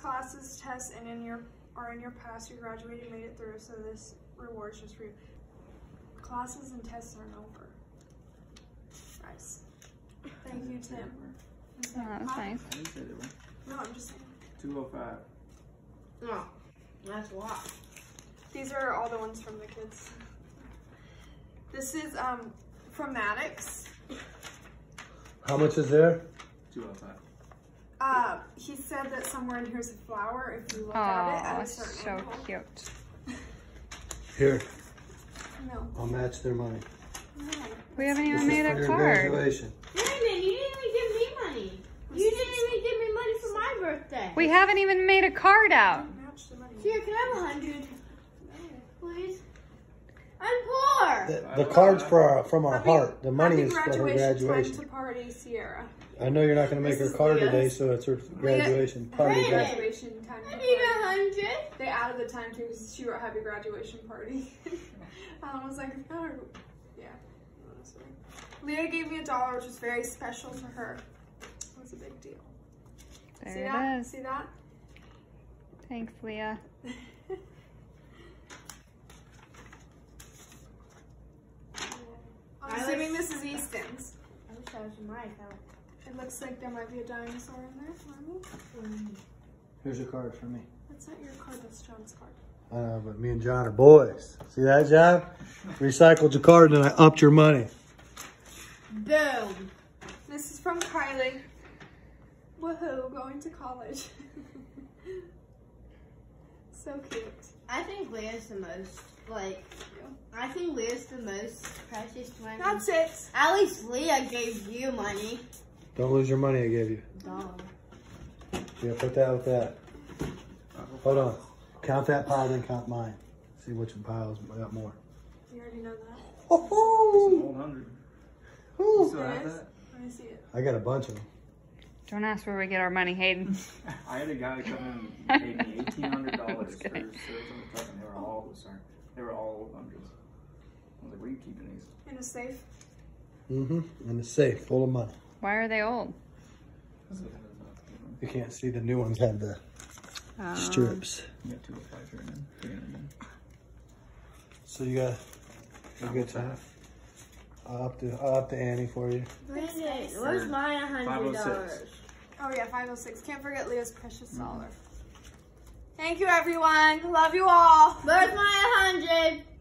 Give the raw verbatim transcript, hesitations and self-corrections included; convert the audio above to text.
classes, tests, and in your are in your past. You graduated, made it through, so this reward is just for you. Classes and tests aren't over. Nice. Thank you, Tim. Oh, that's nice. I didn't say they were. No, I'm just saying. two oh five. Oh, that's a lot. These are all the ones from the kids. This is um from Maddox. How much is there? two oh five. Uh, he said that somewhere in here's a flower if you look Oh, at it at a certain so angle. cute. Here, No. I'll match their money. No. We haven't This even is made for a your card. graduation. Brandon, you didn't even give me money. You didn't even give me money for my birthday. We haven't even made a card out. Match the money. Here, can I have a hundred? Please? I'm poor. The, the card's for our, from our Happy- heart. The money happy is for her graduation. Time graduation. to party, Sierra. I know you're not going to make This her is card Leah's. today, so it's her graduation party. Brandon. day. Graduation time. I to need a party. hundred. They added the time too because she wrote happy graduation party. I was like, oh, yeah. Honestly. Leah gave me a dollar, which was very special to her. It was a big deal. There See it that? is. See that? Thanks, Leah. I'm I assuming like- this is Easton's. I wish I was in my account. It looks like there might be a dinosaur in there for me. Here's your card for me. That's not your card, that's John's card. I know, but me and John are boys. See that, John? Recycled your card and I upped your money. Boom. This is from Kylie. Woohoo, going to college. So cute. I think Leah's the most, like, I think Leah's the most precious one. That's it. At least Leah gave you money. Don't lose your money I gave you. Dog. Yeah, put that with that. Hold on. Count that pile, then count mine. See which pile's got more. You already know that. Oh, Old hundred. oh. You still There have it is. that? Let me see it. I got a bunch of them. Don't ask where we get our money, Hayden. I had a guy come in and paid me eighteen hundred dollars for service on the truck, and they were all sorry, they were all old hundreds. I was like, "Where are you keeping these?" In a safe. Mm-hmm. In the safe, full of money. Why are they old? You can't see the new ones have the Um, strips. You got two oh five here and then three hundred then. So you got a good time. I'll up to I'll up to Annie for you. Brandon, where's my hundred dollars? five oh six. Oh yeah, five oh six. Can't forget Leah's precious dollar. Thank you everyone. Love you all. Where's my hundred?